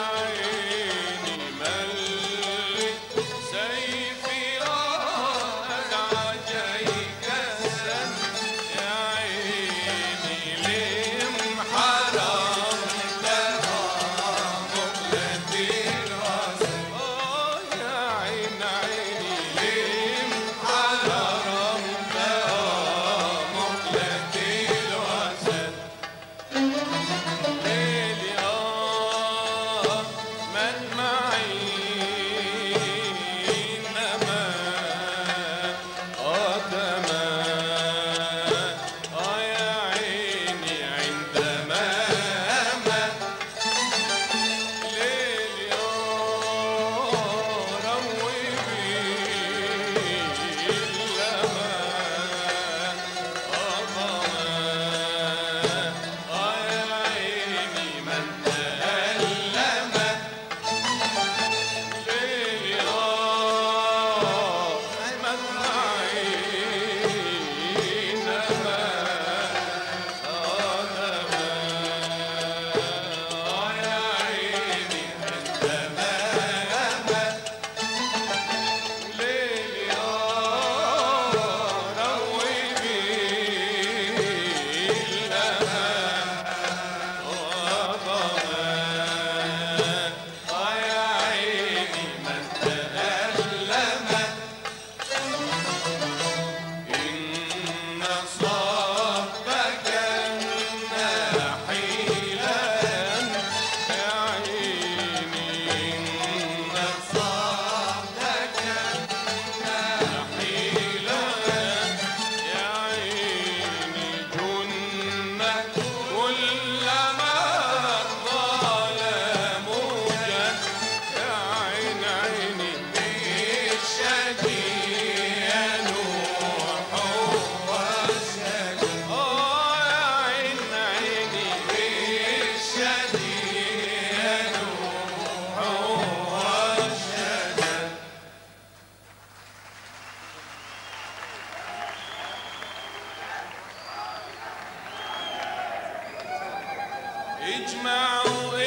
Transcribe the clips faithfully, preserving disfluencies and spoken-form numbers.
اجمعوا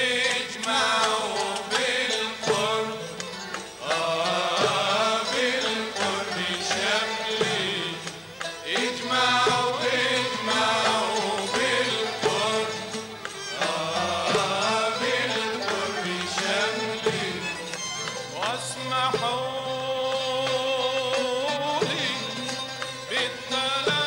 اجمعوا بالقرب، آه بالقرب شملي. اجمعوا اجمعوا بالقرب، آه بالقرب شملي. واسمحوا لي بالطلاق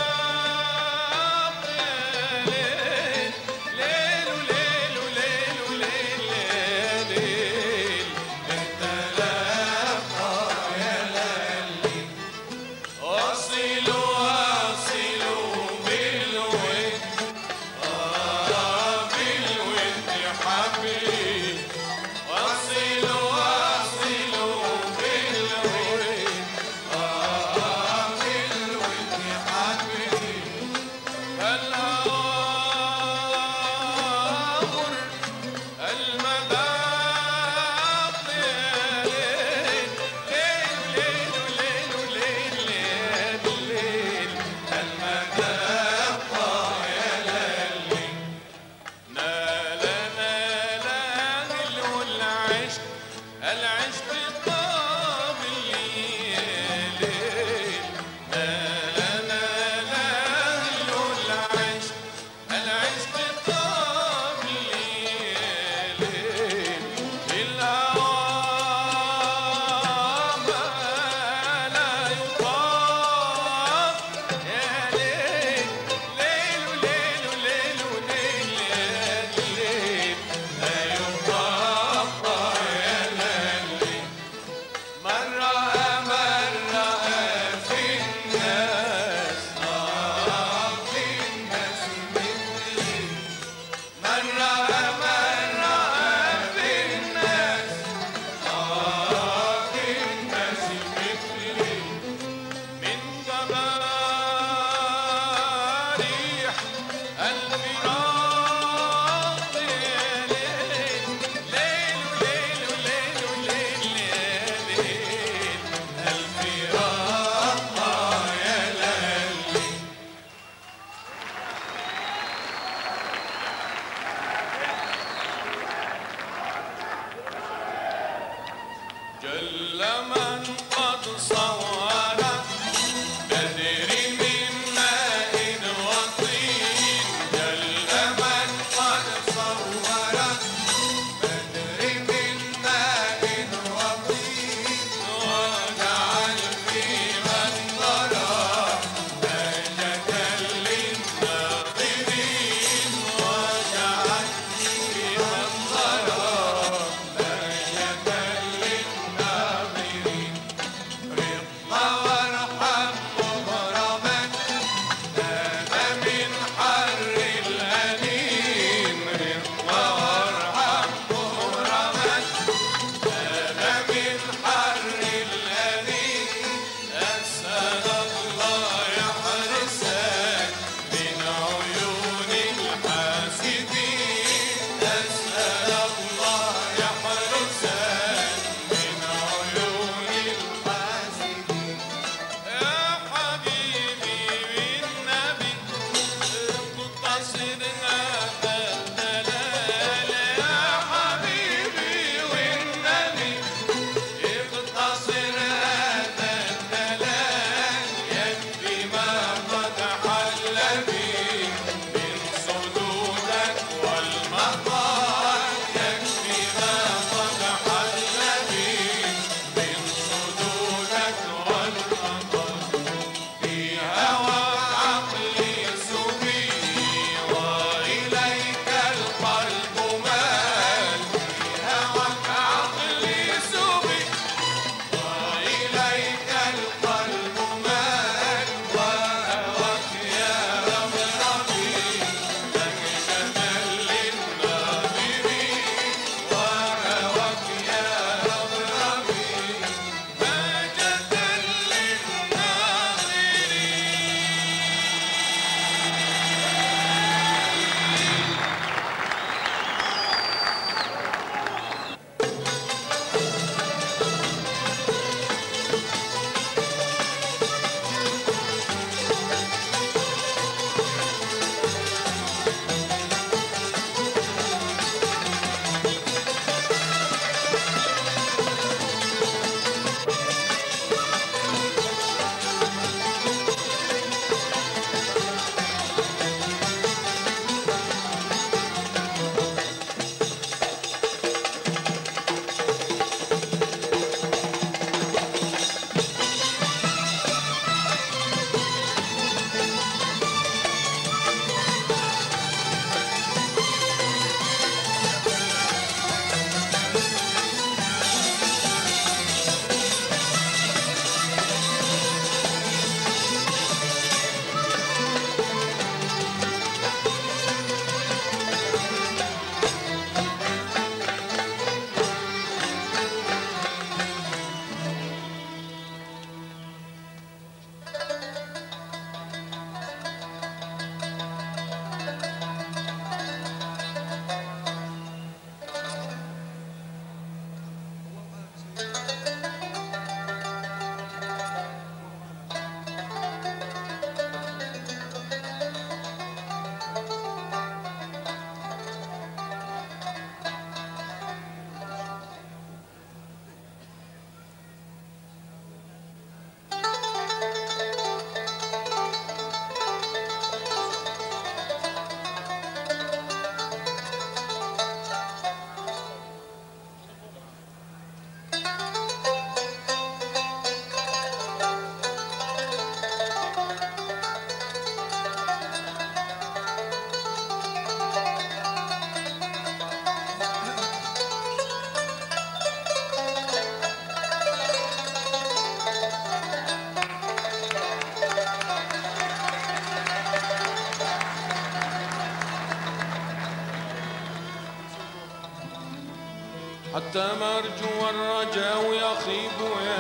حتى مرجو الرجاء يخيب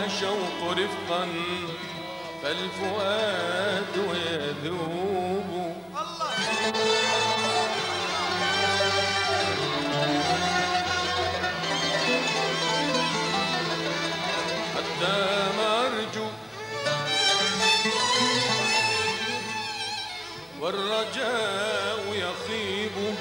ويشوق رفقا فالفؤاد يذوب. حتى مرجو والرجاء يخيب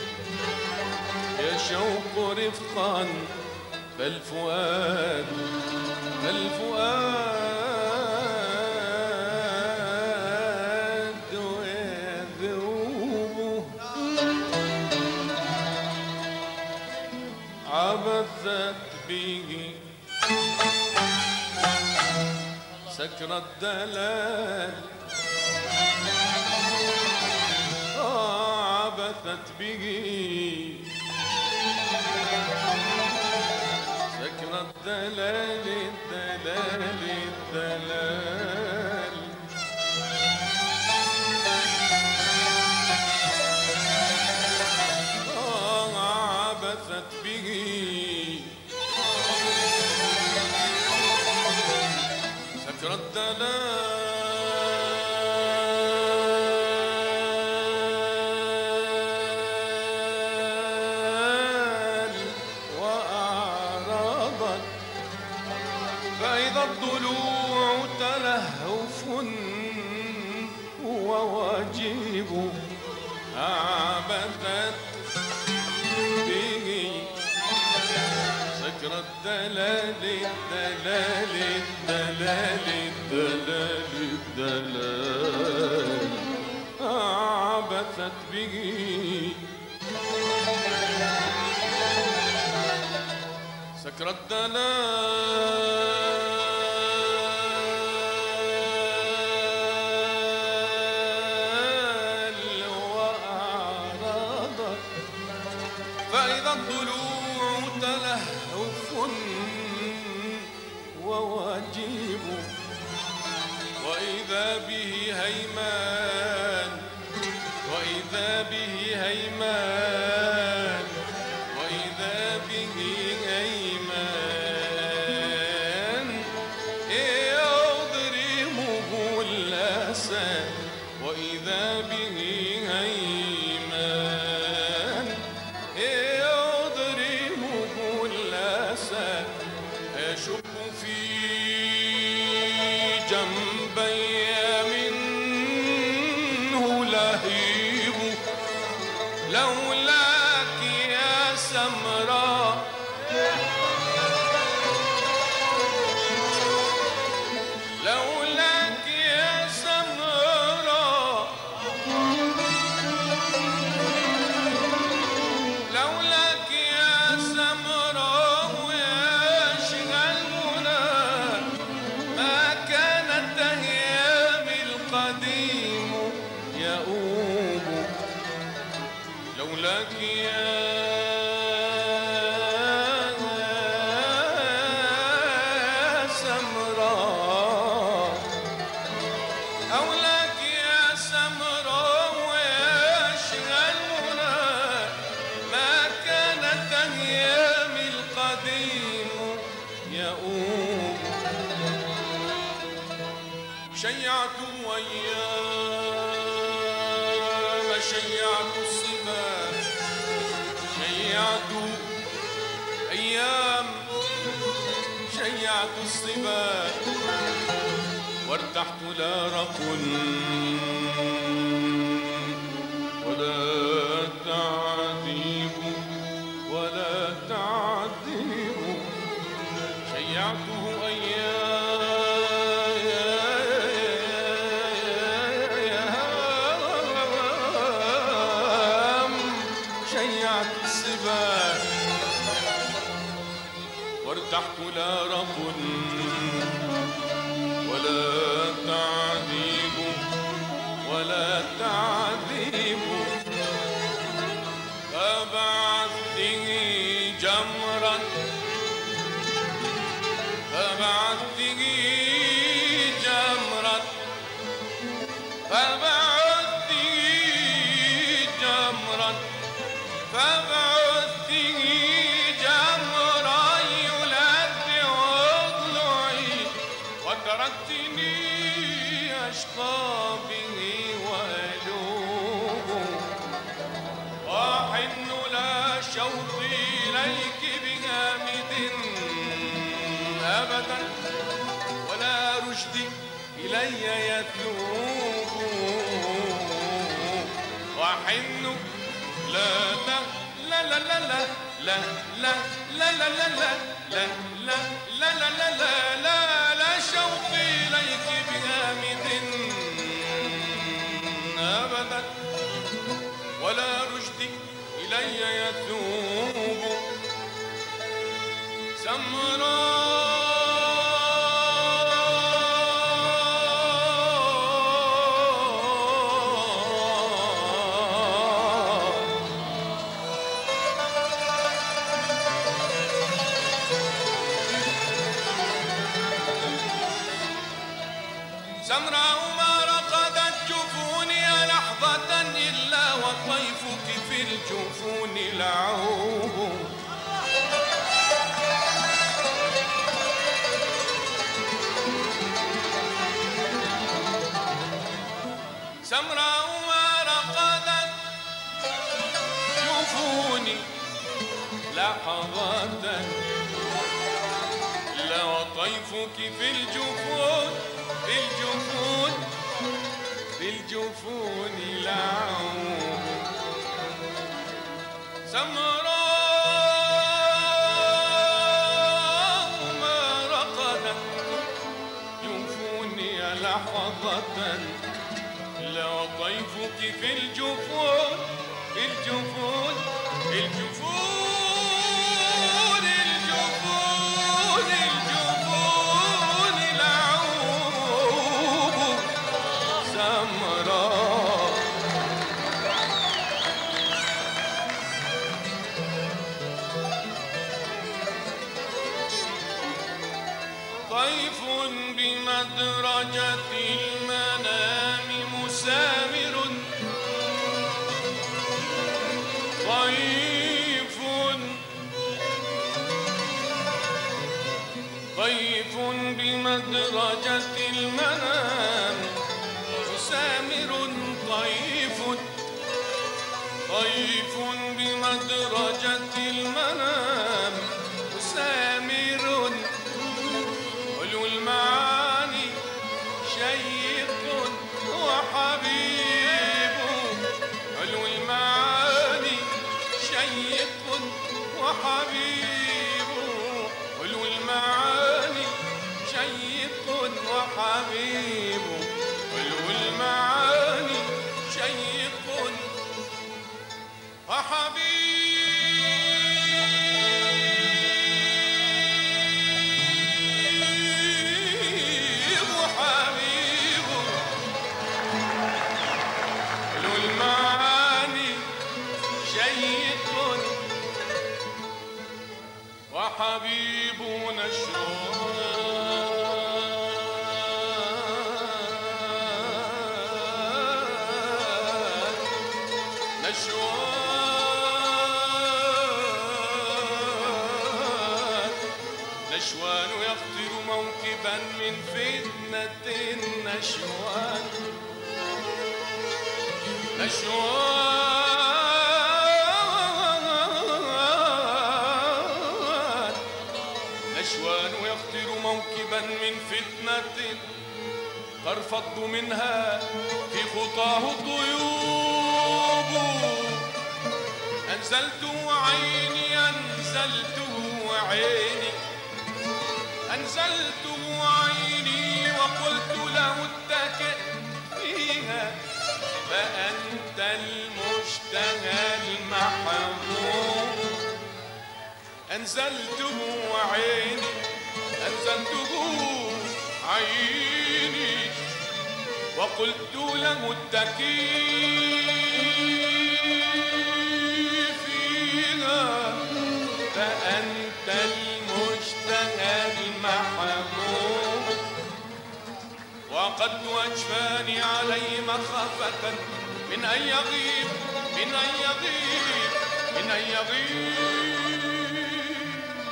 يشوق رفقا فالفؤاد الفؤاد ويذوب عبثت به سكر الدلال آه عبثت به سكر الدلال الدلال الدلال آه عبثت به سكر الدلال وأعرضت فإذا الضلوع تلهف وواجب عبثت به سكر الدلال الدلال الدلال الدلال الدلال عبثت به سكر الدلال وأعرضت فإذا الضلوع تلهف وواجب وإذا به هيمان وإذا به هيمان وإذا به هيمان يضرمه الأسى وإذا به هيمان يضرمه الأسى يشق في جنبي منه لهيب لولاك يا سمراء لولاك يا سمراء لولاك يا سمراء ويشغل المنى ما كانت أيام القديم يؤوب لولاك يا سمراء أولاك يا سمراء ويشغل المنى ما كانت أيام القديم يؤوب شيعت أيام شيعت الصبا شيعت أيام شيعت الصبا وارتحت لا رقل ولا تعذيب ولا تعذيب شيعته أيام شيعت الصبا وارتحت لا رقل ولا تعذيب ولا تعذيب فبعثته جمرا فبعثته جمرا فبعثته جمرا فبعثته جمرا يلذع ضلعي وتركتني أشقى به وألوب وأحن لا شوقي إليك بجامد أبدا ولا رشدي إلي يثوب وأحن لا لا لا لا لا لا لا لا لا لا لا لا لا لا لا لا سمراء ما رقدت جفوني لحظة إلا وطيفك في الجفون لعوب. سمراء ما رقدت جفوني لحظة إلا وطيفك في الجفون في الجفون في الجفون لعوب. سمراء ما رقدت جفوني لحظة إلا وطيفك في الجفون في الجفون في الجفون الجفون الجفون لعوب. سمراء طيف بمدرجة المنام مسامر. طيف طيف بمدرجة المنام مسامر. طيف طيف بمدرجة المنام مسامر. علو المعاني شيق وحبيب. علو المعاني شيق وحبيب. علو المعاني شيق وحبيب. علو المعاني شيق وحبيب وحبيب. علو المعاني شيق وحبيب. نشوان نشوان نشوان يخطر موكبا من فتنة. نشوان نشوان نشوان يخطر موكبا من فتنة ترفض منها في خطاه الطيوب. أنزلت عيني أنزلت عيني أنزلت عيني وقلت له اتكئ فيها فأنت المشتهى المحبوب. أنزلته عيني أنزلته عيني وقلت له اتكئ فيها فأنت المشتهى المحبوب. وقد أجفاني عليه مخافة من أن يغيب من أن يغيب من أن يغيب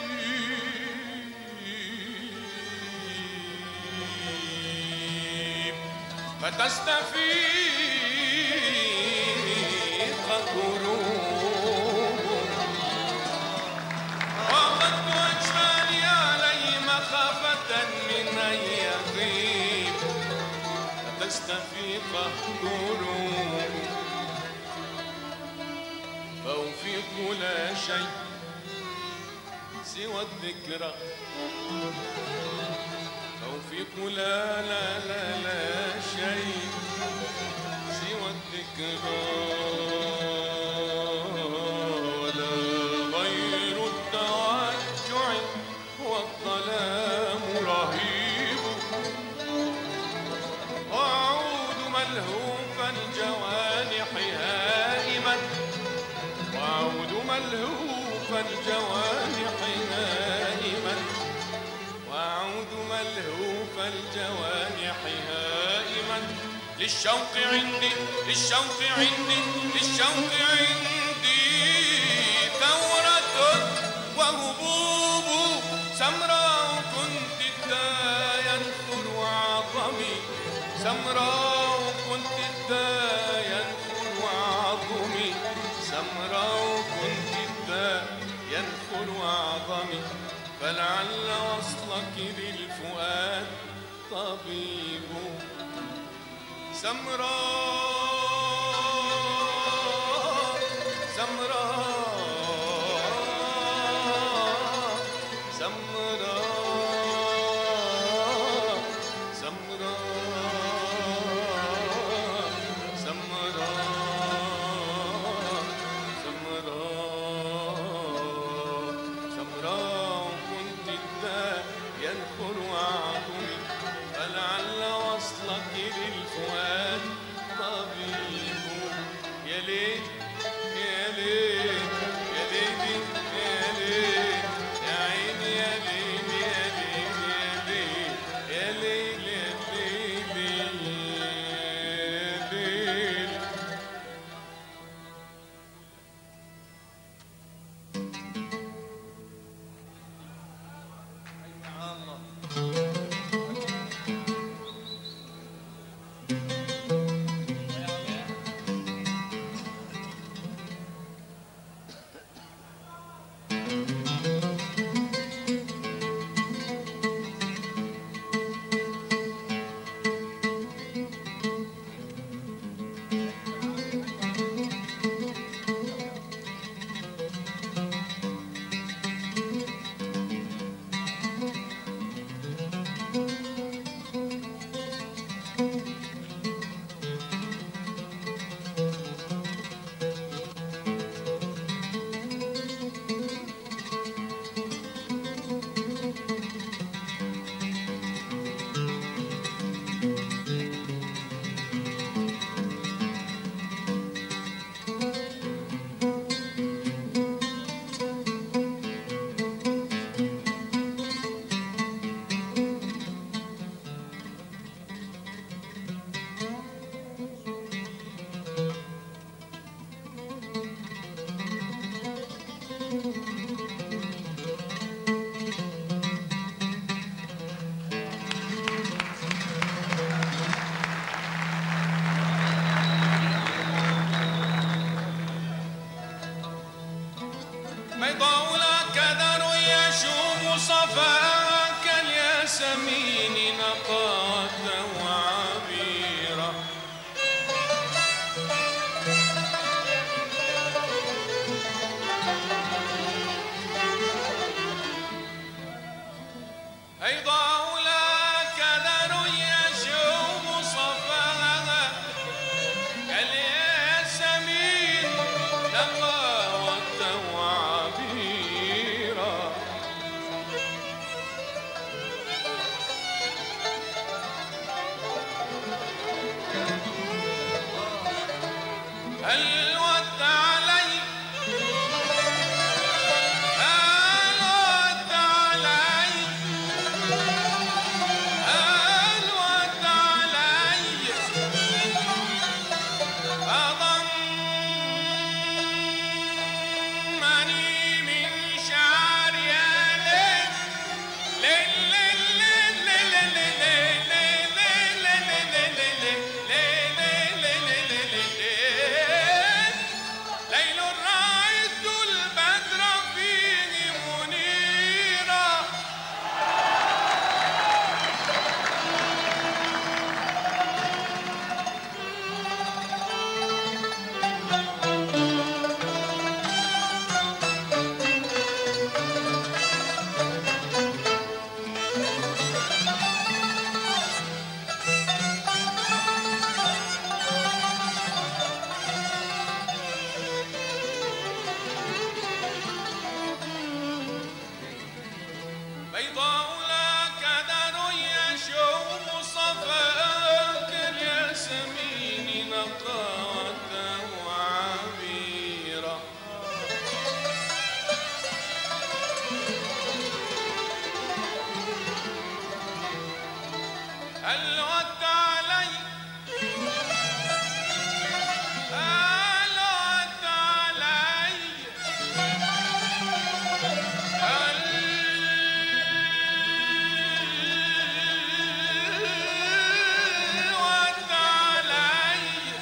فتستفيق قلوب. وقد أجفاني عليه مخافة من أن يغيب فتستفيق قلوب. فأوفق لا شيء سوى الذكرى. توفيق لا لا لا لا شيء سوى الذكرى. ولا غير التوجع الجوانح هائما للشوق عندي للشوق عندي للشوق عندي ثورة وهبوب سمراء كنت الدا ينثر عظمي سمراء كنت الدا ينثر عظمي سمراء كنت الدا ينثر عظمي فلعل وصلك بالفؤاد طبيب سمراء سمراء سمراء سمراء سمراء سمراء سمراء كنت الدا ينثر عظمي فلعل وصلك بالفؤاد طبيب يا ليل يا ليل يا ليل يا ليل يا عيني يا ليل يا ليل يا ليل يا ليل يا ليل بيضاء لك در يشوب صفاها كالياسمين نقاة وعبيرة بيضاء لك در يشوب صفاها كالياسمين نقاة وعبيرة هل ود علي هل ود علي هل ود علي هل ود علي هل ود علي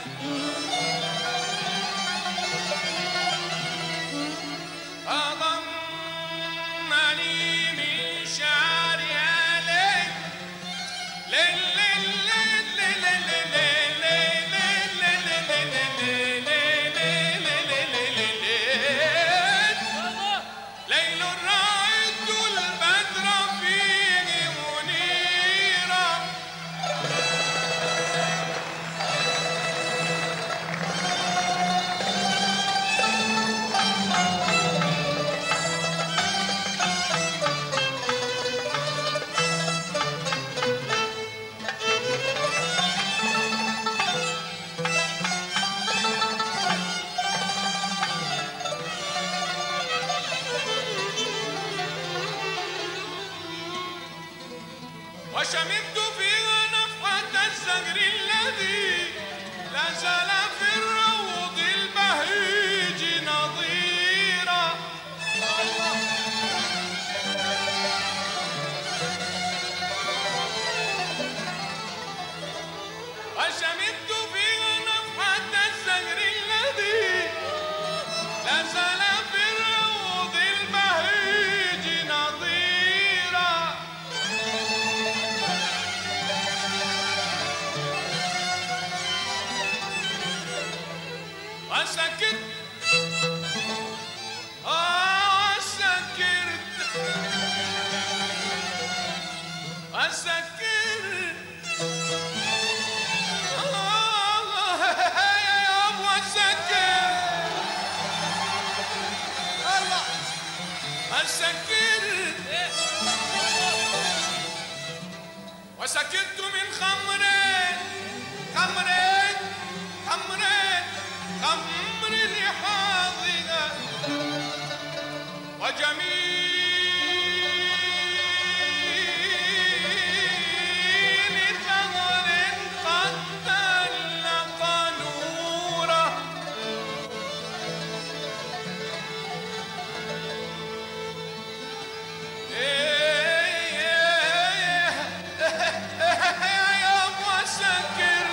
أضمني من شعري عليك ليل الرائد البدر فيه منيرا وشممت فيها نفحة الزهر الذي لا زال في الروض البهيج نظيرا وشممت فيها نفحة الزهر الذي لا زال في الروض البهيج نظيرا وسكت آه سكرت وسكرت آه يا أبو سكرت الله وسكرت وسكرت من خمرين خمرين خمرين خمر لحاظها وجميل ثغر قد تلق نوره يا أبو سكر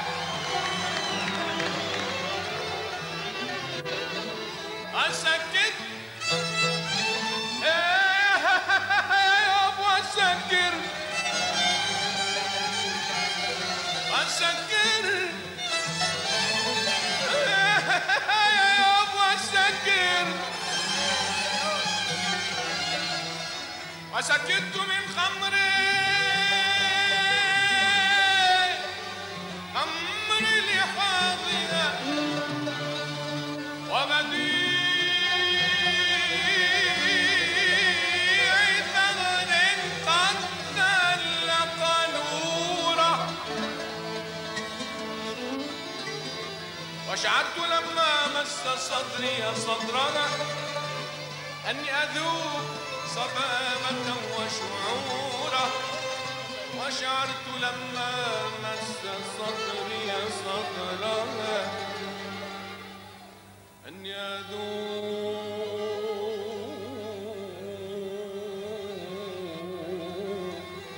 أسكت يا أبو سكر أسكر يا أبو سكر وسكت من خمري خمر لحاظها وبديع ثغر قد تلق نوره وشعرت لما مس صدري صدرها أني أذوب صبابة وشعورا وشعرت لما مس صدري صدرها أني أذوب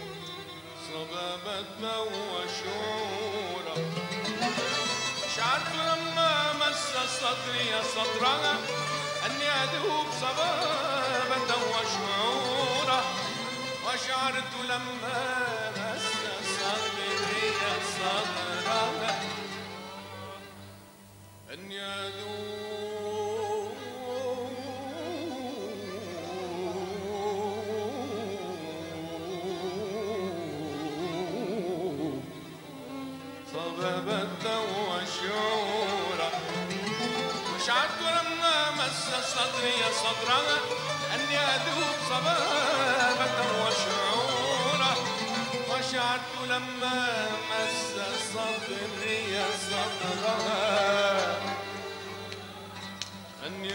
صبابة وشعورا شعرت لما مس صدري صدرها أني أذوب صبابة وشعورا وشعرت لما مس صدري صدرها أني أذوب صبابة وشعورا وشعرت لما مس صدري صدرها أني أذوب صبابة وشعورا وشعرت لما مس صدري صدرها أني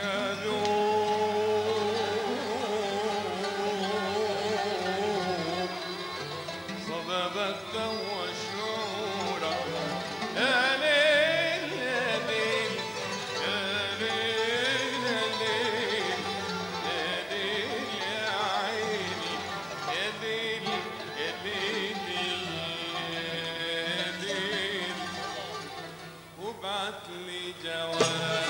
أذوب صبابة بكى وشعورا يا ليل يا ليل يا ليل يا ليل يا ليل يا عيني يا ليل يا ليل يا ليل وابعت لي جواب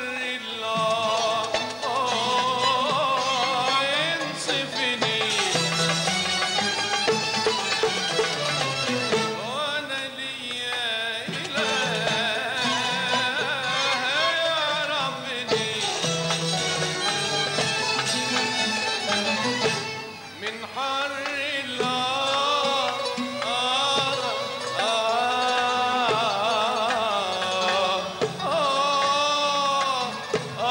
الله آه ينصفني وانا ليا اله يعرفني من حر الله آه آه آه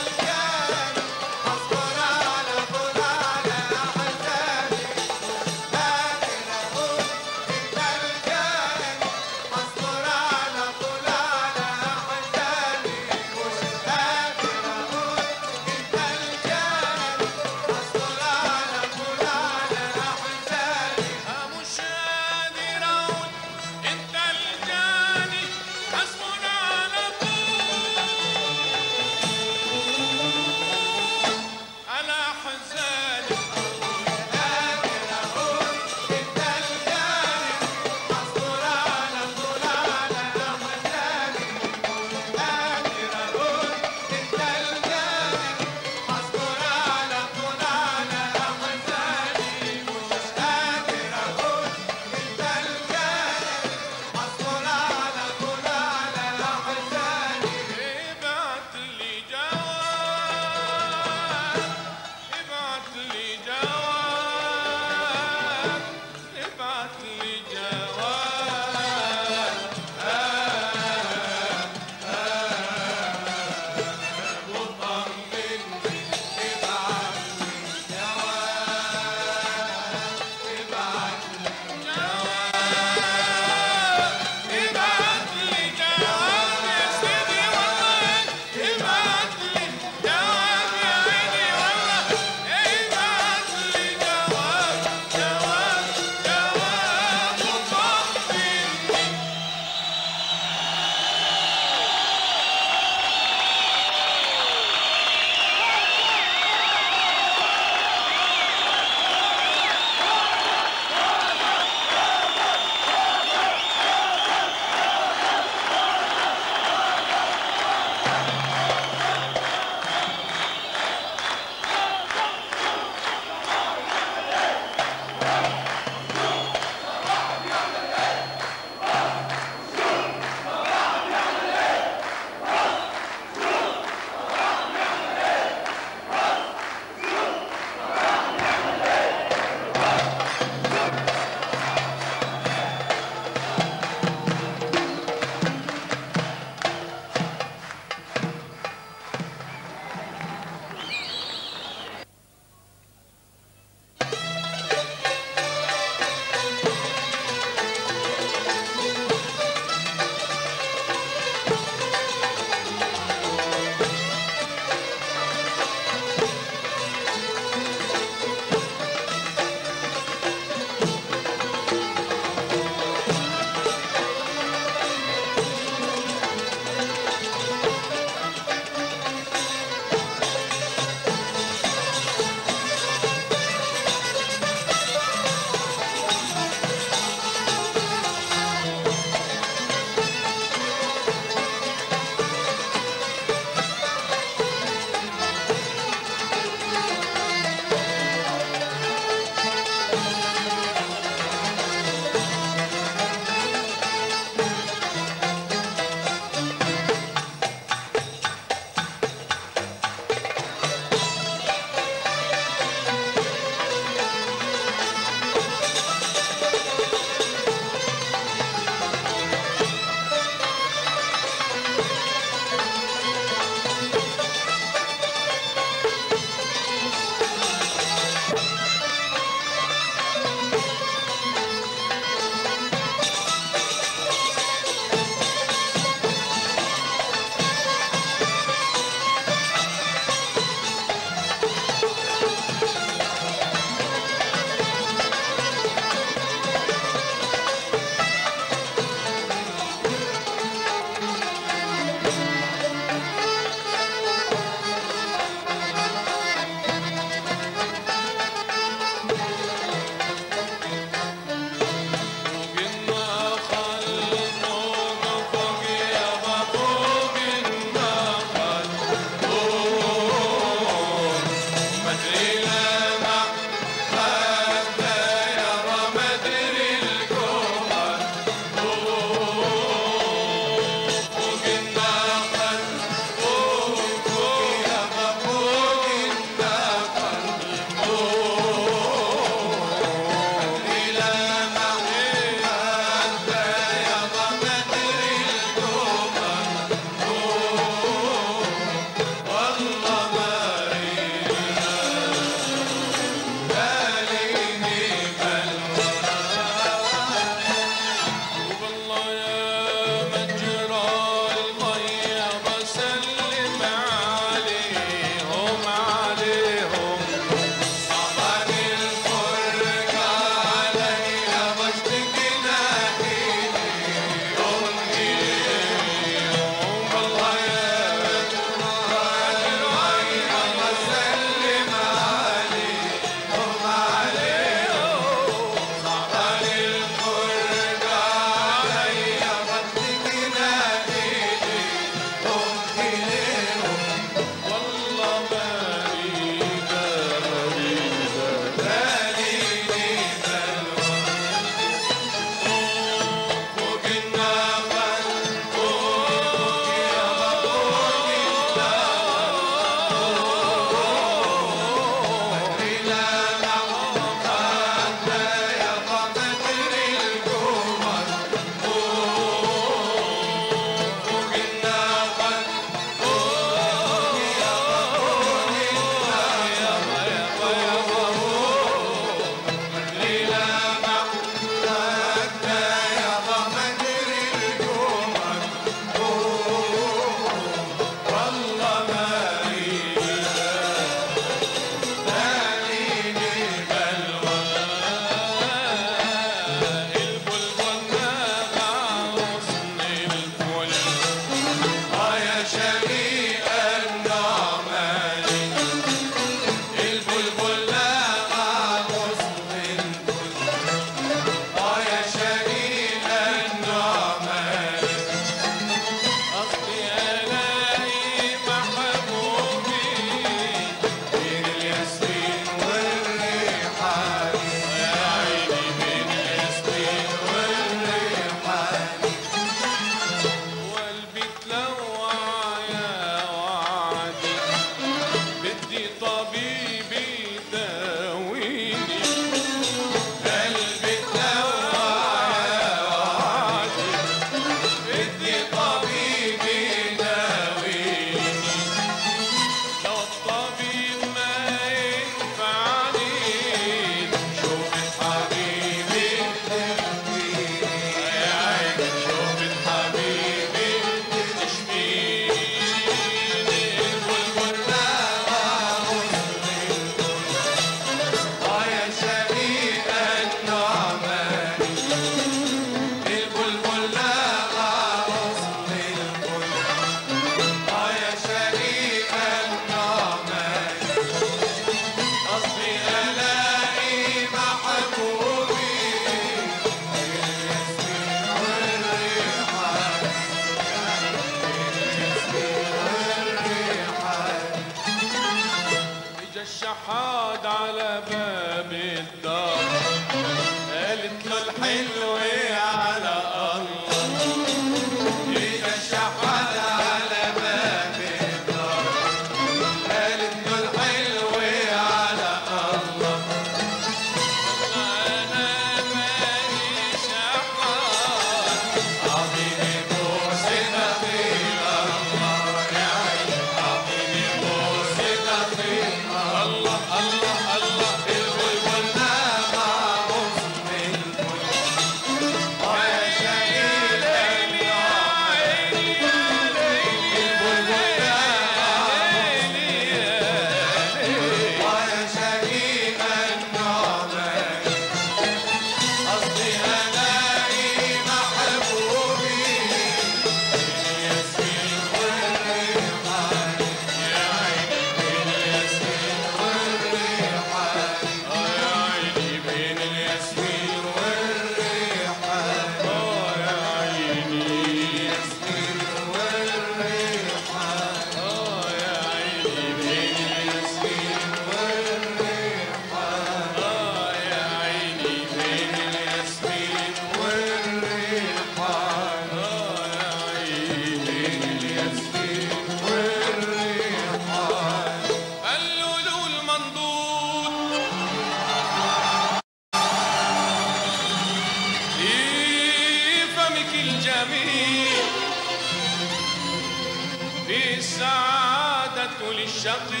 في السعادة للشقي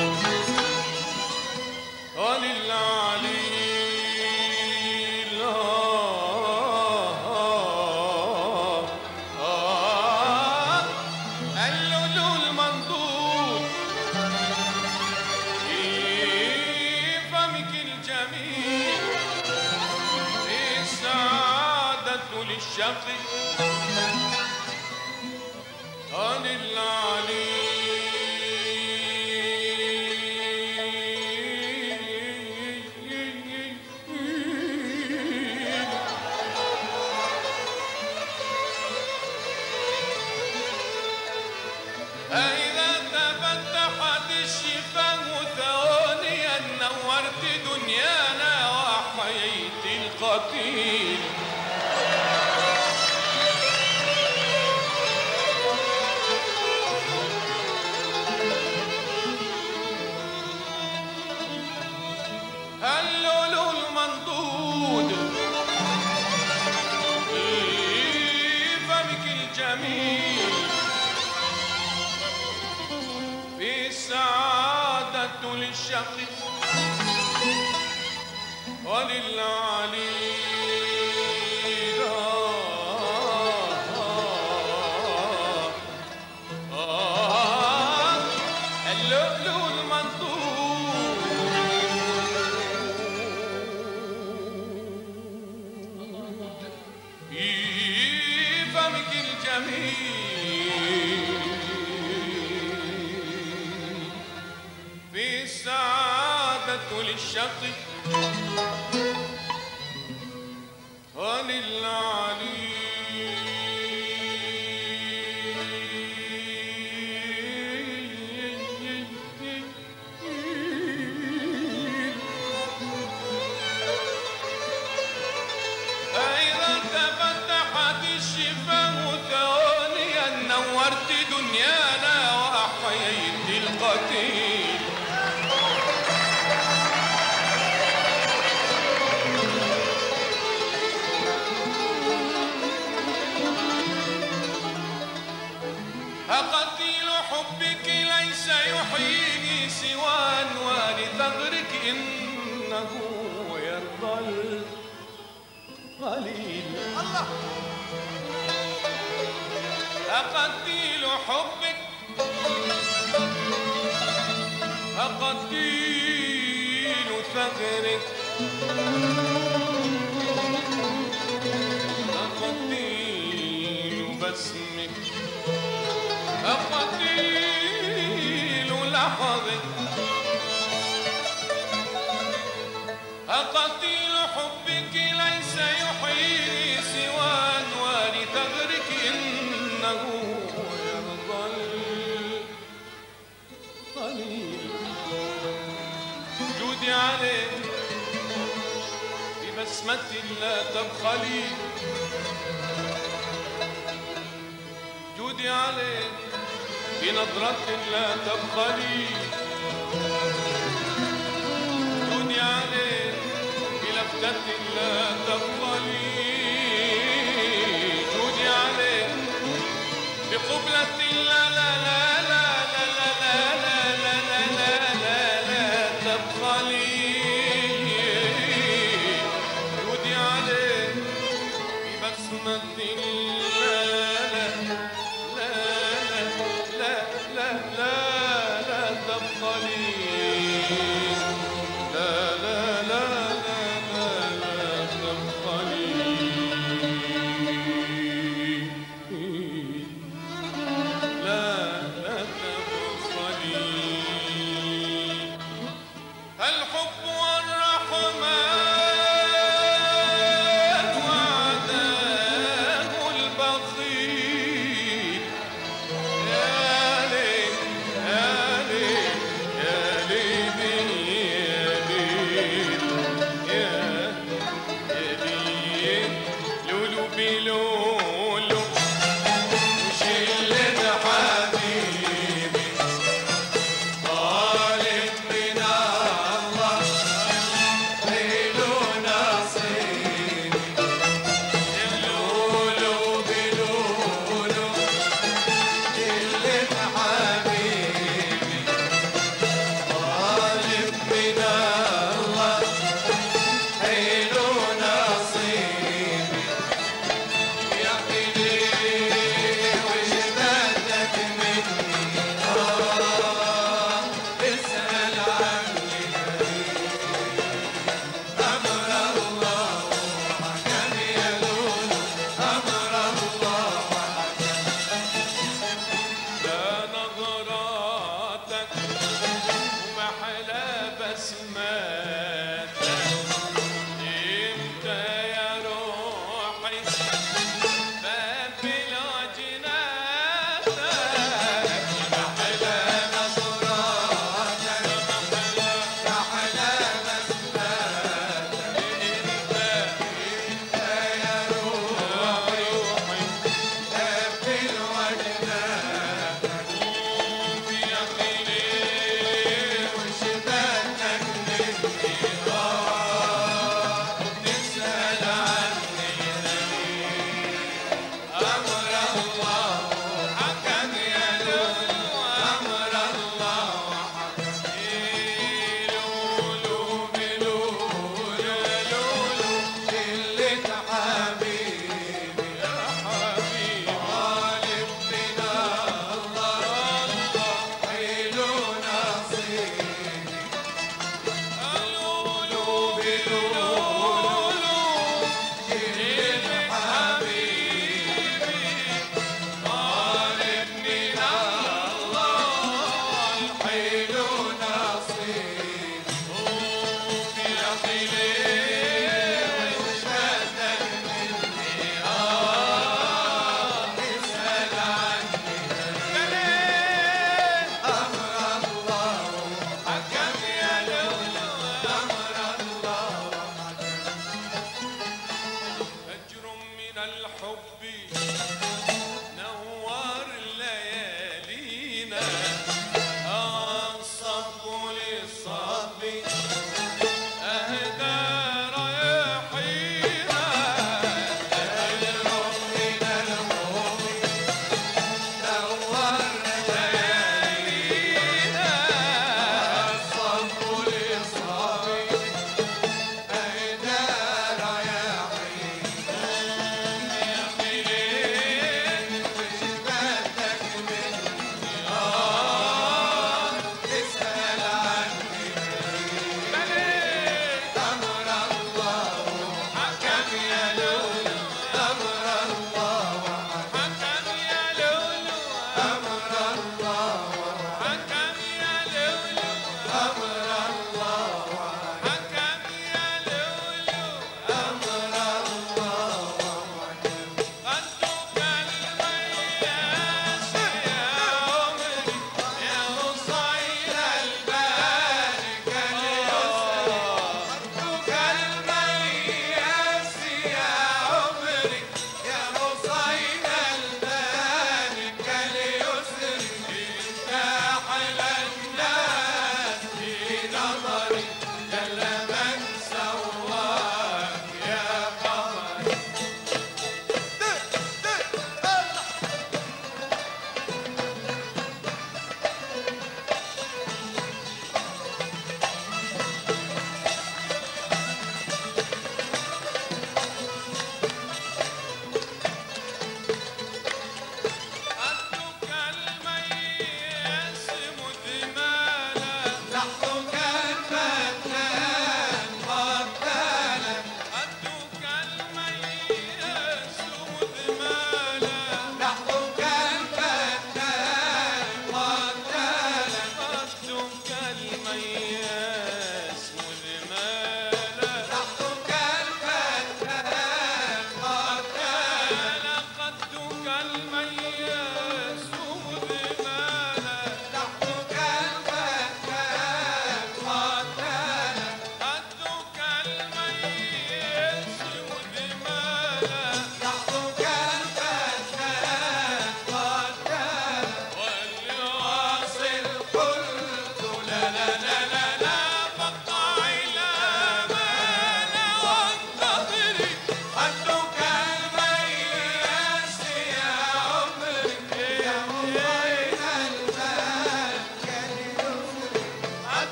وللعلي الشقي عن العلي إذا تفتحت الشفاه ثوانيا نورت دنيانا وحييت القتيل اللؤلؤ المنضود في فمك الجميل في السعادة للشقي وللعلي في السعادة للشقي وللعلي فإذا تفتحت الشفاه ثوانيا نورت دنيانا وأحييت القتيل قتيل حبك ليس يحييني سوى ولثغرك إنه يرضى القليل الله قتيل حبك قتيل ثغرك قتيل بسمك قتيل لحظك قتيل حبك ليس يحييني سوى ولثغرك إنه يرضى القليل جودي عليه ببسمة لا تبخلي جودي عليه بنظرة لا تبخلي جودي عليه بلفتة لا تبخلي جودي عليه بقبلة لا لا لا لا لا لا لا لا لا لا لا تبخلي جودي عليه ببسمة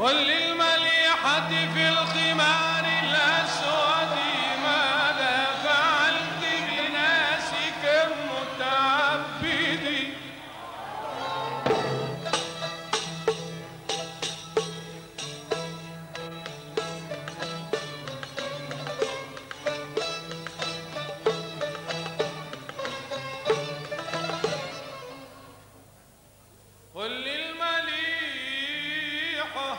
قل للمليحة في الخمار الأسود ماذا فعلت بناسك المتعبد قل للمليحة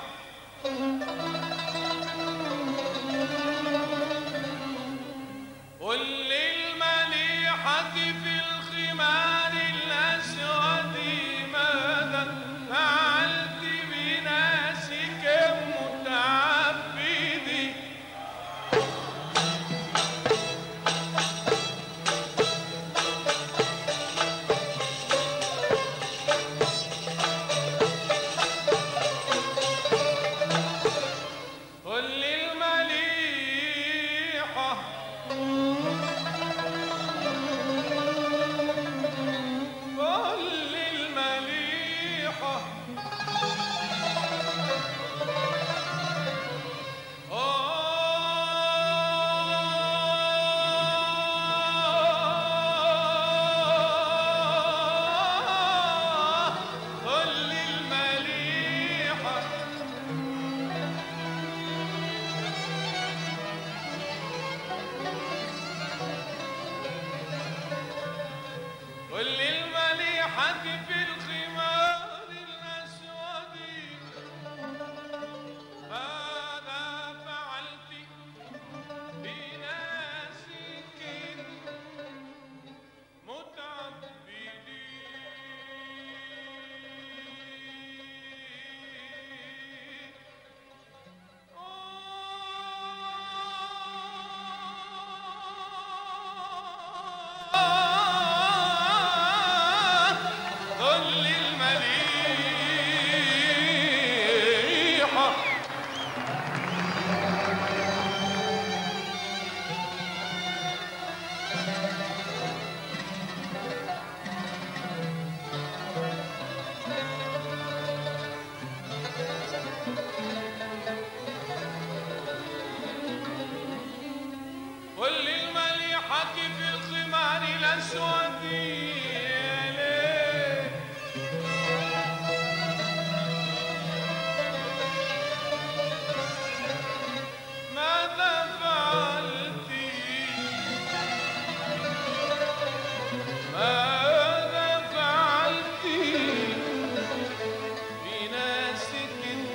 قل للمليحة في الخمار الأسود ماذا فعلت بناسك المتعبد قل للمليحة قل للمليحة آه قل للمليحة قل للمليحة في الخمار الأسود ماذا فعلت بناسك متعبدين قل للمليحة قل للمليحة في الخمار الأسود ليه ماذا فعلت ماذا فعلت بناسك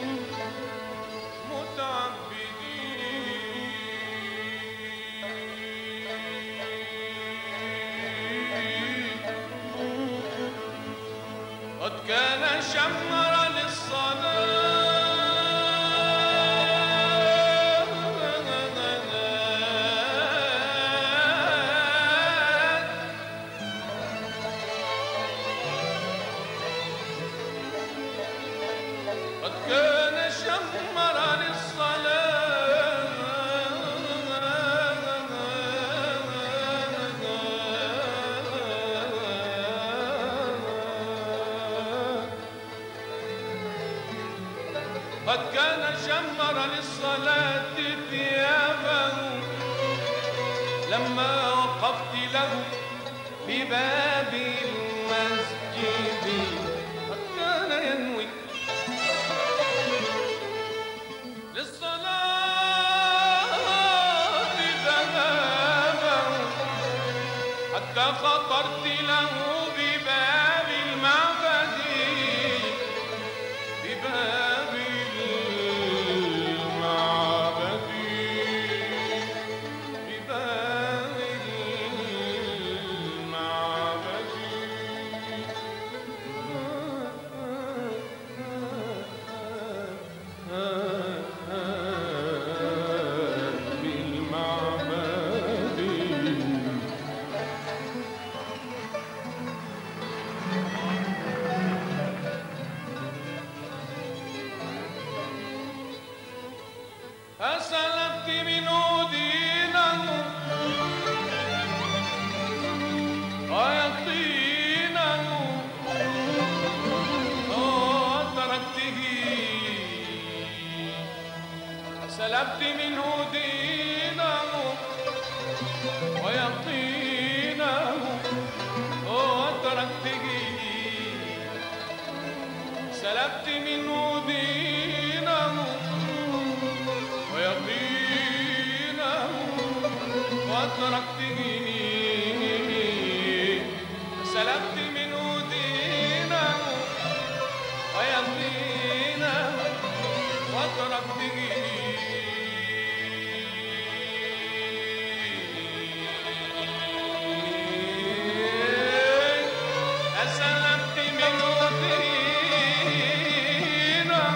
متعبدين قد كان شمرا للصلاة قد كان شمرا للصلاة قد كان شمر للصلاة ثيابه لما وقفت له بباب المسجد قد كان ينوي للصلاة ذهابه حتى خطرت له بباب المعبد بباب المعبد بباب المعبد سلبت منه دينه ويقينه وتركته، سلبت منه دينه ويقينه وتركته، سلبت منه دينه ويقينه وتركته، سلبت منه دينه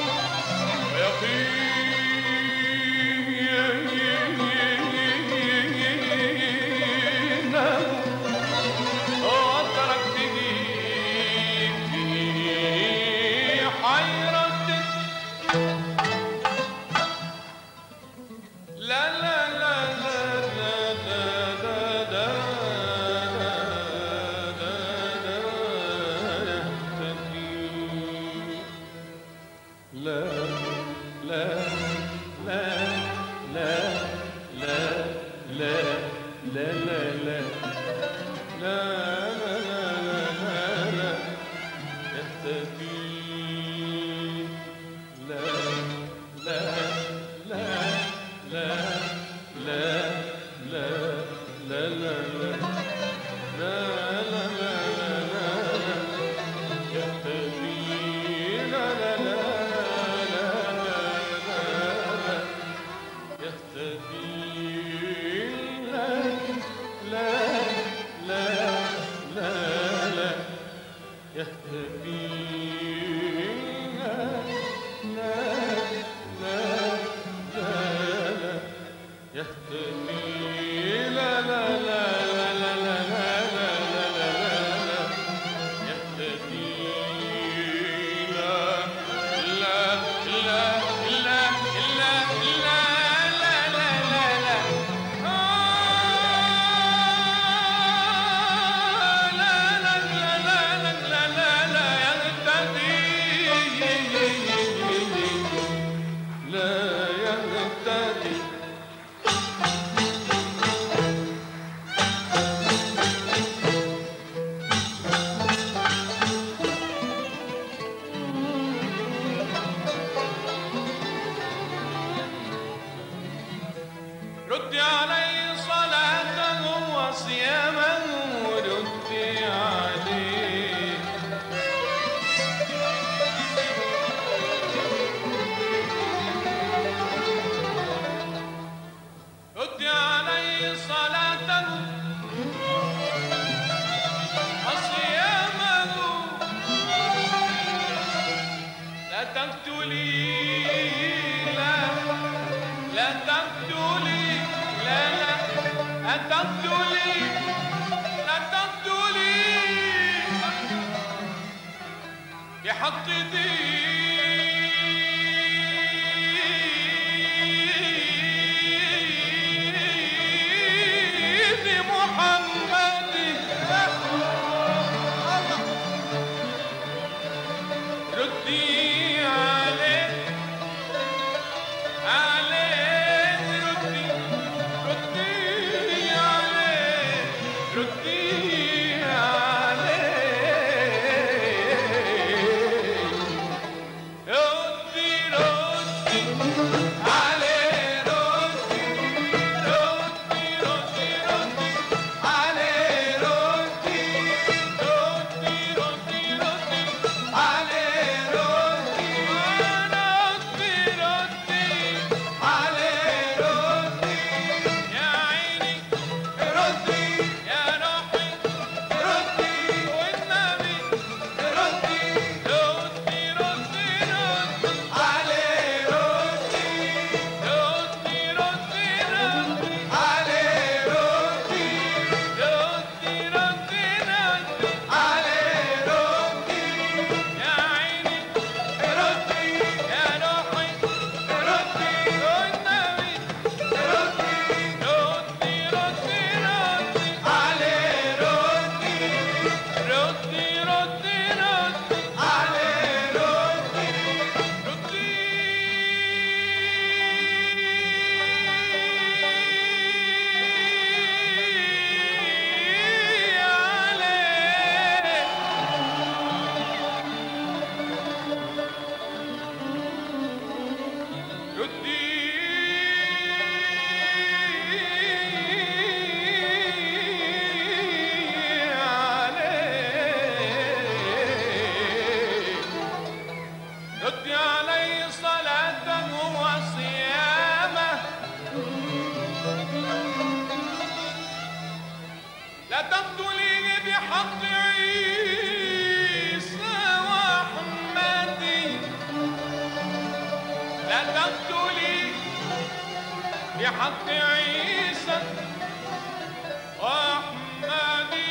ويقينه وتركته في حيرة. لا لا لا لا لا لا لا لا لا لا لا لا لا لا لا لا لا لا يهتدي. لا لا لا لا لا لا لا لا لا لا لا لا يهتدي. لا لا لا يهتدي. لا لا لا لا لا يهتدي. لا لا لا لا لا لا لا لا يهتدي. لا لا لا لا لا لا لا لا لا ردي علي صلاته وصيامه، ردي عليه ردي علي صلاته وصيامه، لا تقتلي لا لا تقتلي لا لا لا تقتلي لا تقتلي بحق دين محمد. ردي عليه عليه ردي ردي عليه ردي عليه ردي ردي عليه ردي ردي ردي ردي عليه ردي ردي ردي ردي عليه ردي ردي ردي عليه ردي يا عيني ردي يا روحي ردي والنبي ردي ردي ردي ردي عليه ردي ردي ردي ردي عليه ردي ردي ردي ردي عليه ردي يا عيني ردي يا روحي ردي والنبي ردي ردي ردي ردي عليه ردي ردي ردي ردي عليه ردي ردي بحق عيسى وأحمدي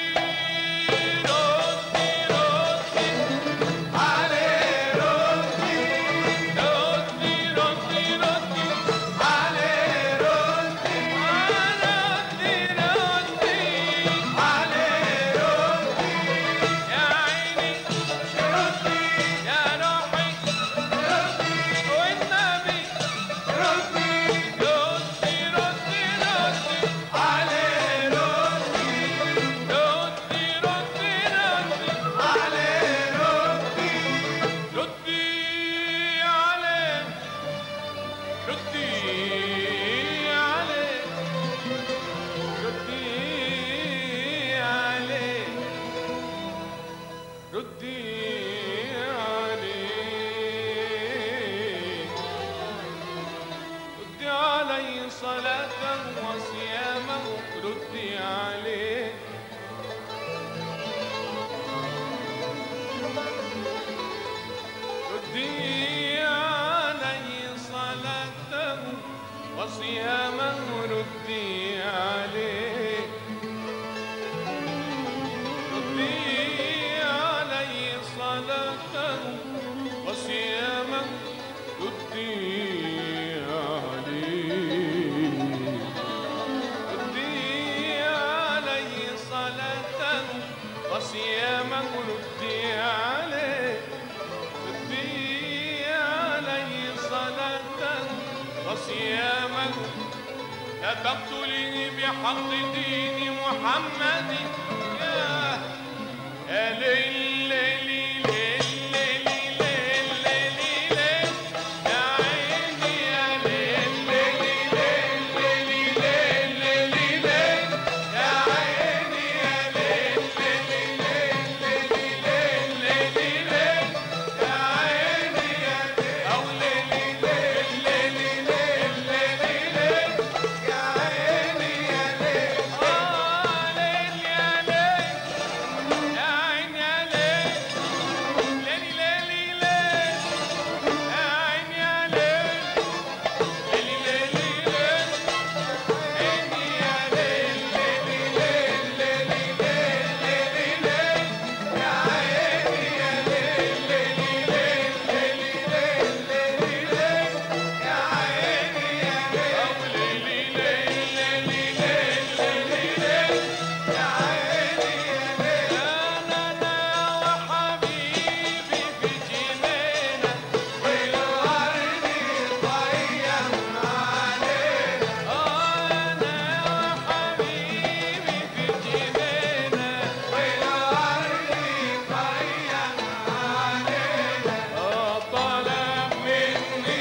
ردي ردي عليه ردي ردي ردي ردي عليه ردي ردي ردي عليه ردي يا عيني ردي يا روحي ردي والنبي ردي ردي ردي ردي عليه ردي ردي ردي ردي عليه ردي ردي عليه ردي عليه ردي عليه ردي عليه ردي علي صلاته وصيامه ردي عليه ردي علي صلاته وصيامه ردي عليه ردي علي صلاته وصيامه ردي عليه ردي علي صلاته وصيامه ردي عليه ردي علي صلاته وصيامه لا تقتلني بحق دين محمد يا يا ليل ليل ليل ليل ليل ليل ليل يا عيني يا ليل ليل ليل ليل ليل ليل ليل يا عيني يا ليل ليل ليل ليل ليل ليل يا عيني يا ليل أو ليل ليل ليل ليل ليل ليل يا عيني يا ليل آه ليل يا ليل يا عيني يا ليل ليلي ليلي ليل يا عيني يا ليل ليلي ليلي ليل عيني يا ليل ليلي ليل ليلي ليل ليلي ليل يا عيني يا ليل ليلي ليل ليلي ليل ليلي ليل يا عيني يا ليل أو ليلي ليل ليلي ليل ليلي ليل يا عيني يا ليل أنا أنا وحبيبي في جنينة والورد يطير علينا أنا وحبيبي في جنينة والورد يطير علينا طلب مني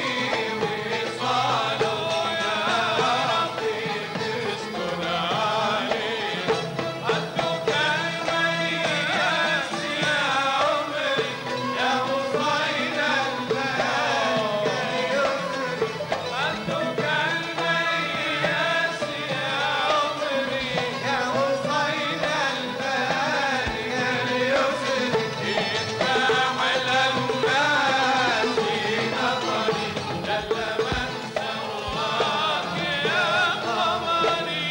وصاله يا ربي تستر علينا حدك المياس يا عمري يا وصيد البال حدك المياس يا عمري يا وصيد البال يا اليسر يفتح الأنفاس في نظري جل من سواك يا قمري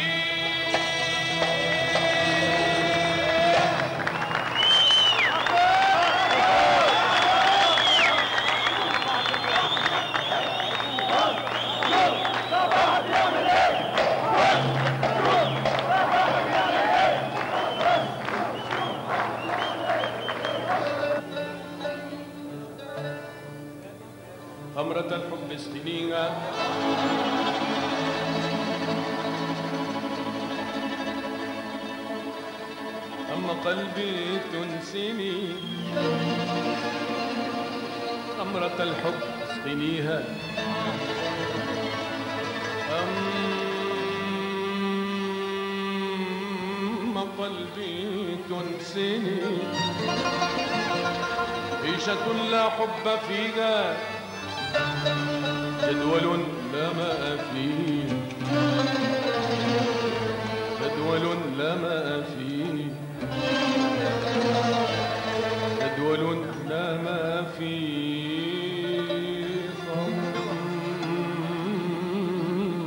خمرة الحب اسقنيها أما قلبي تنسني خمرة الحب اسقنيها أما قلبي تنسني عيشة لا حب فيها جدول لا ماء فيه جدول لا ماء فيه جدول لا ماء فيه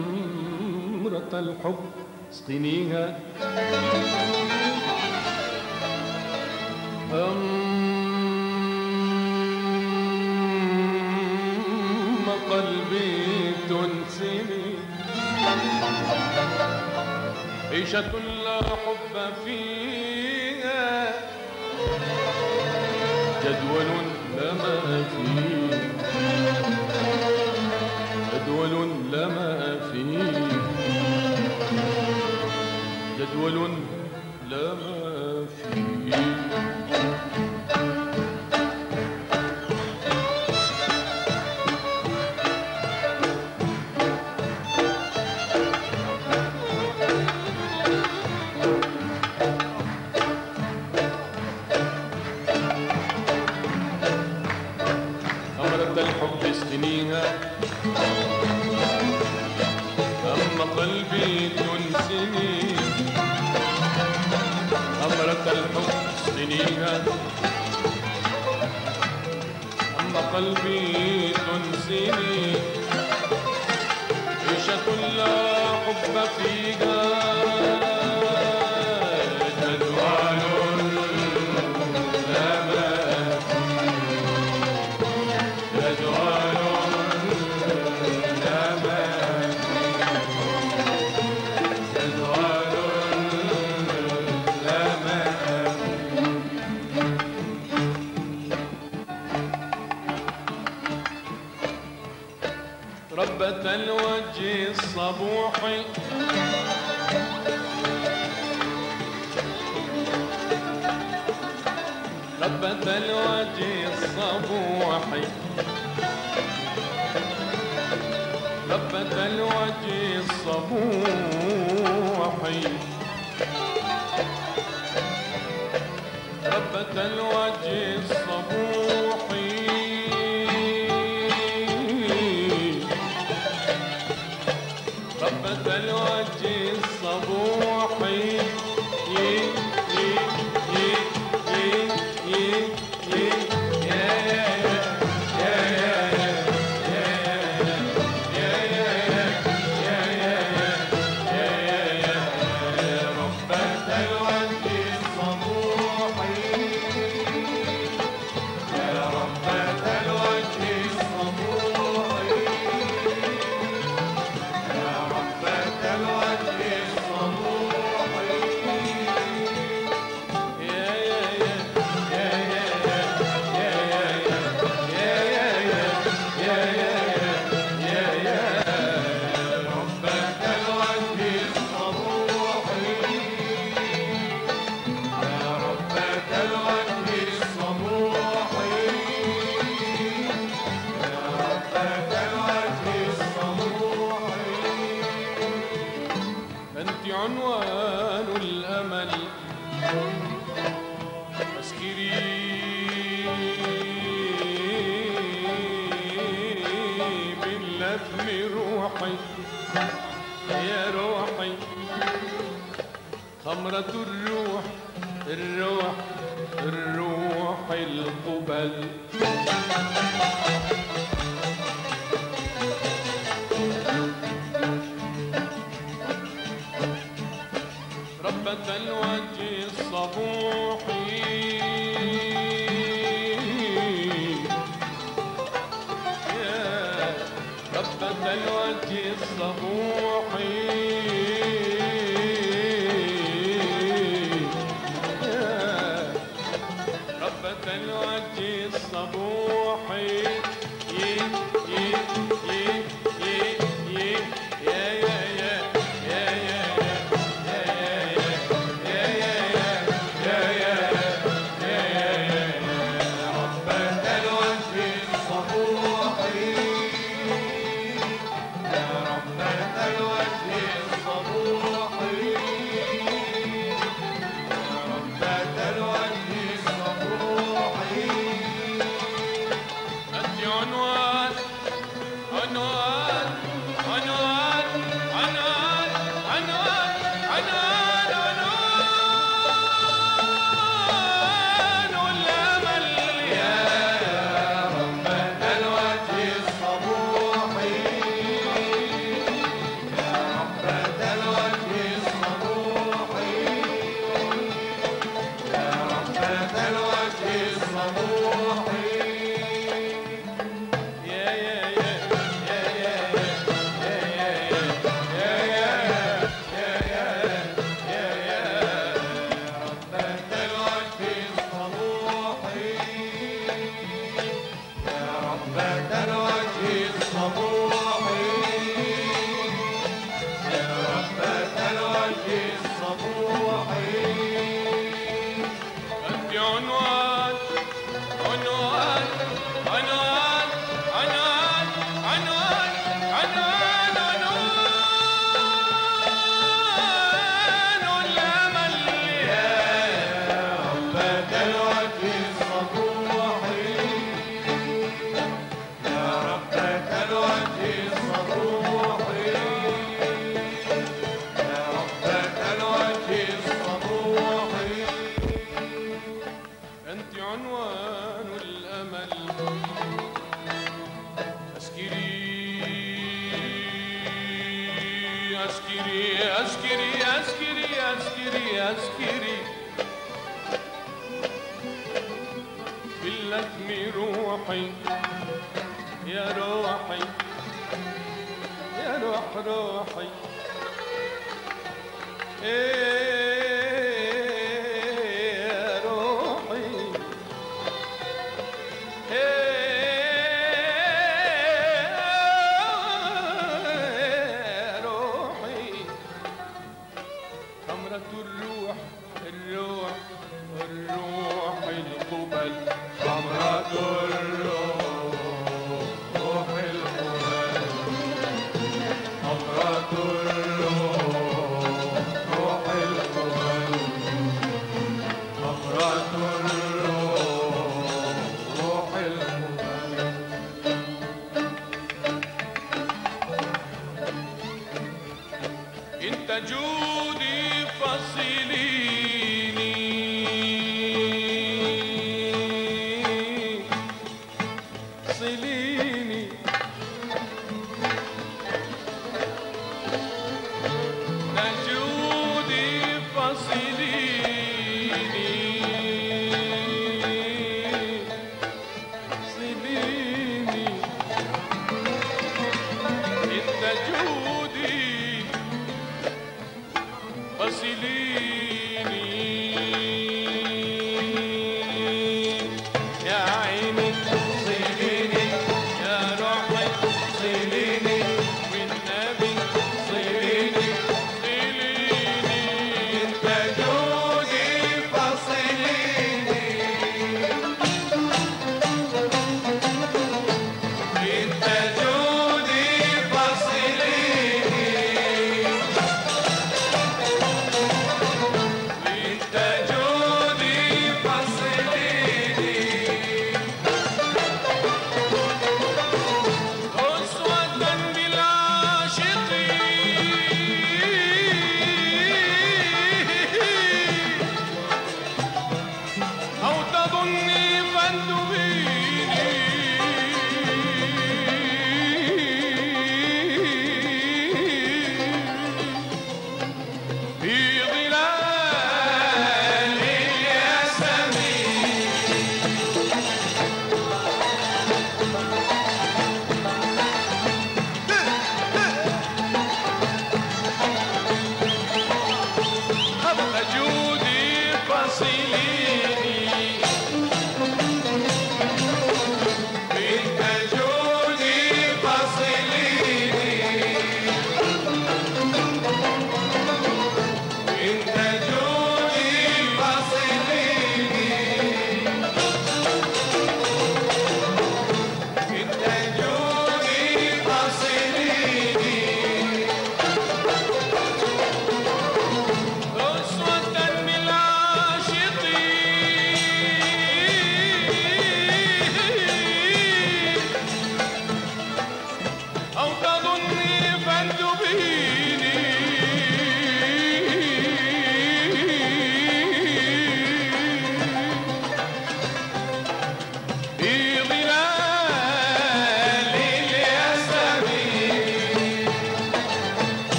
الحب اسقنيها أم قلبي تنسني عيشة لا حب فيها جدول لما فيه جدول لما فيه جدول لما فيه الحب اسقنيها أما قلبي تنسني أمرة الحب اسقنيها أما قلبي تنسني عيشة لا حب فيها ربة الوجه الصبوح ربة الوجه الصبوح ربة الوجه الصبوح ربة الوجه الصبوح ربة الوجه الصبوحي يي يي يي يي يي يي يا يا يا يا يا يا ربة الوجه الصبوحي يا ربة الوجه الصبوحي عنوان الأمل أسكري باللثم روحي يا روحي خمرة الروح الروح الروح القبل ربة الوجه الصبوحي يا ربة الوجه الصبوحي يا ربة الوجه الصبوحي يي يي يي يي يي يا يا يا يا يا عنوان عنوان عنوان عنوان عنوان عنوان عنوان عنوان عنوان الأمل يا ربة الوجه الصبوح يا ربة الوجه الصبوح يا ربة الوجه الصبوح أنت عنوان الأمل أسكري أسكري أسكري أسكري أسكري باللثم روحي يا روحي يا روح روحي إيه يا روحي إيه روحي خمرة الروح الروح الروح القبل خمرة الروح القبل خمرة الروح روح القبل خمرة الروح روح القبل انت جودي فصليني صليني انت جودي فصليني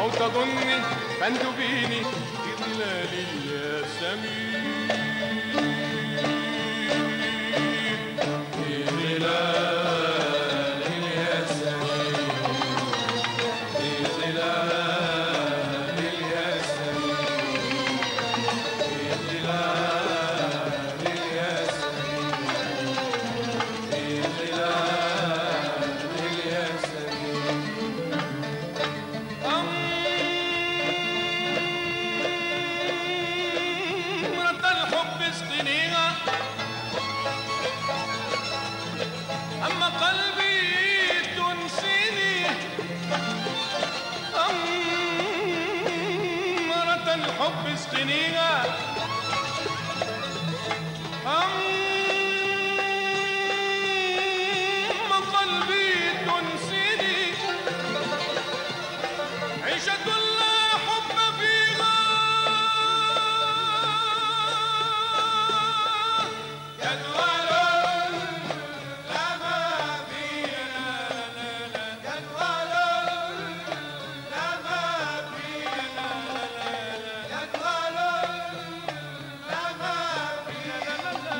أو تظني فانتبيني في ظلال الياسمين في ظلال الياسمين في ظلال الياسمين في ظلال الياسمين في ظلال الياسمين أمرة الحب اسقنيها أما قلبي تنسيني أمرة الحب اسقنيها أما قلبي تنسيني عيشة لا حب فيها جدول لما فينا جدول لما فينا جدول لما فينا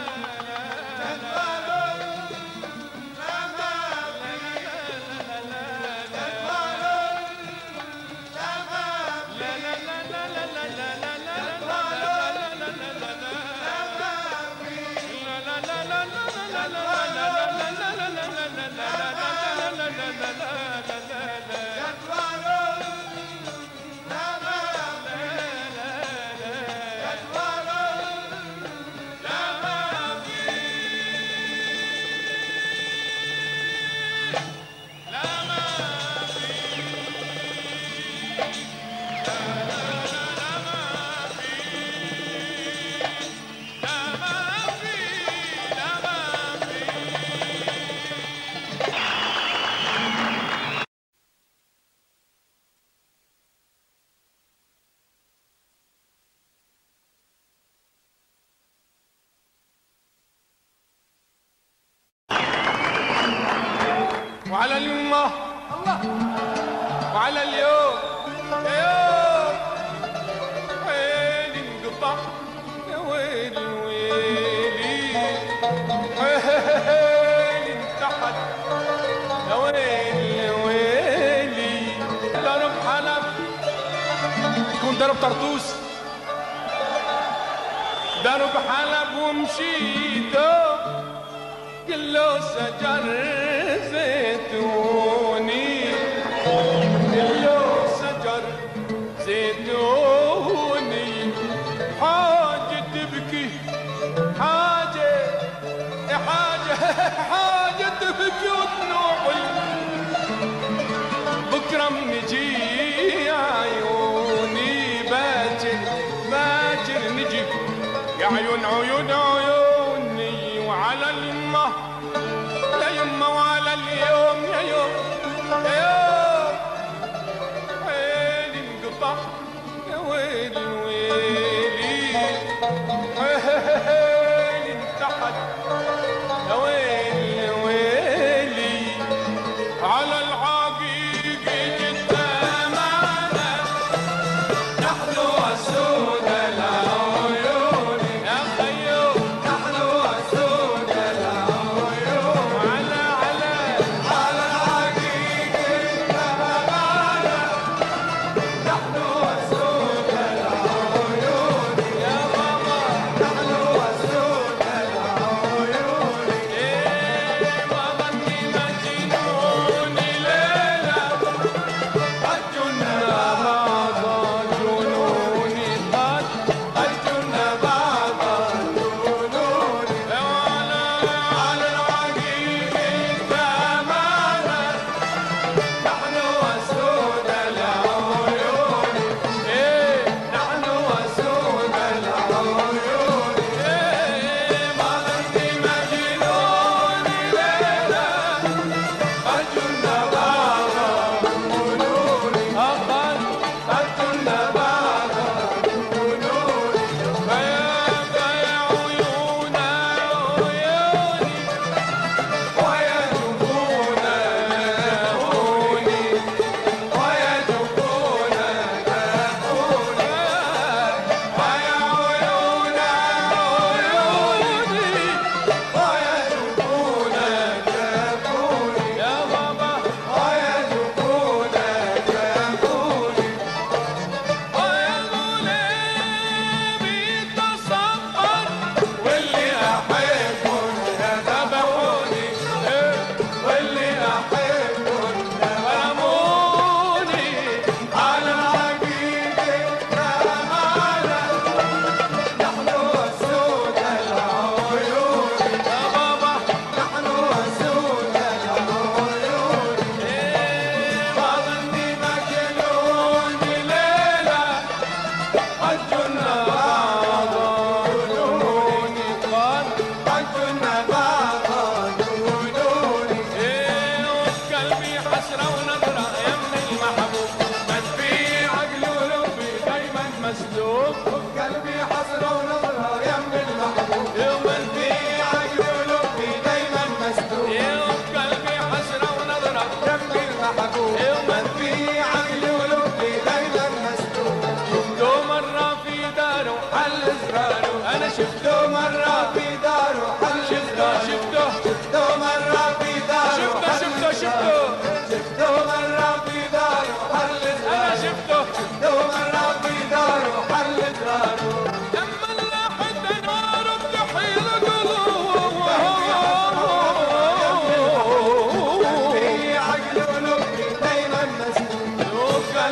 وعلى اليمة الله وعلى اليوم يا يوم ويلي انقطع يا ويلي ويلي ويلي انتحت يا ويلي ويلي ضرب حلب يكون ضرب طرطوس ضرب حلب ومشيته كله شجر زيتوني كله شجر زيتوني حاجة تبكي حاجة حاجة حاجة تبكي وتنوحي بكرة منجي عيوني باكر باكر نجي يا عيون عيون عيوني وعلى اليمة يا يمة وعلى اليوم يا يوم يا يوم ويلي انقطع يا ويلي ويلي ويلي انتحت يا ويلي ويلي على العقيق جدا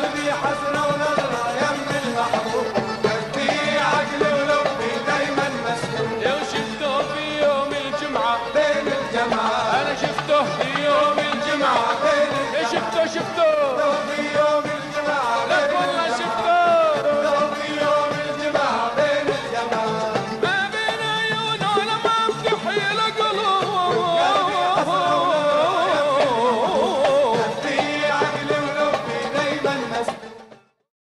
قلبي حسرة